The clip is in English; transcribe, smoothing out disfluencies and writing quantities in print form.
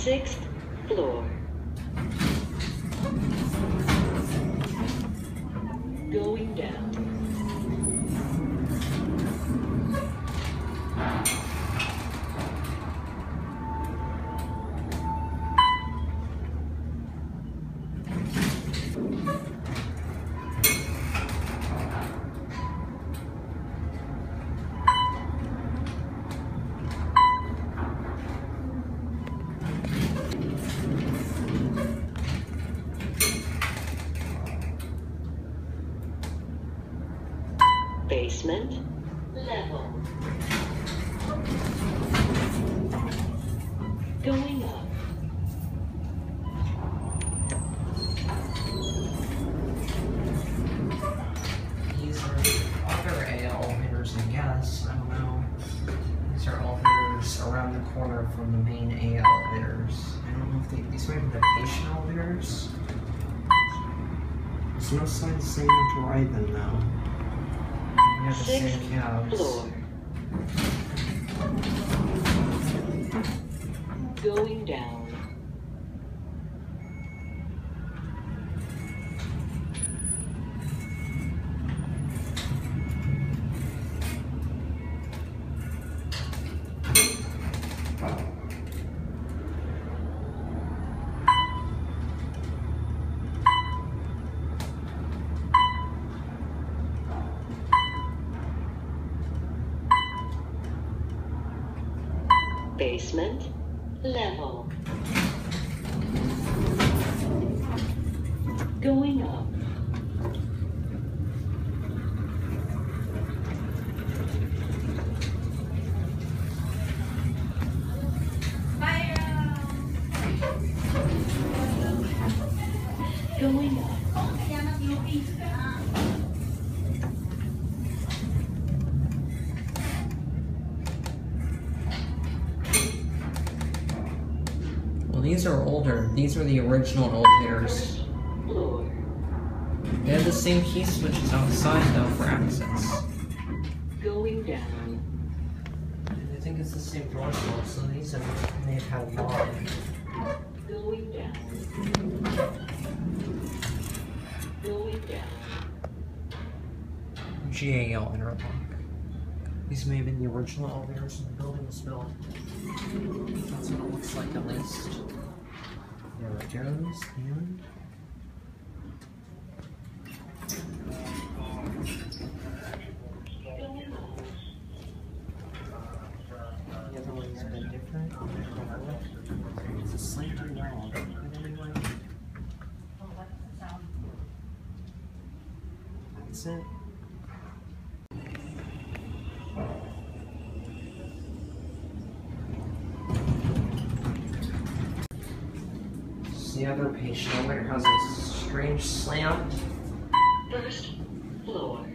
6th floor. Going down. Basement level. Going up. These are other A elevators, I guess. I don't know. These are elevators around the corner from the main A elevators. I don't know if these might be the patient elevators. There's no sign saying to ride them though. We have the same cabs. Floor. Going down. Basement level. Going up. Going up. These are older. These are the original elevators. They have the same key switches outside though for access. Going down. I think it's the same door slope, so these may have had long. Going down. Going down. GAL interlock. These may have been the original elevators when the building was built. That's what it looks like at least. There it goes, and the other one's been different. It's a slanted wall. But anyway, that's it. The other patient elevator has a strange slant. 1st floor.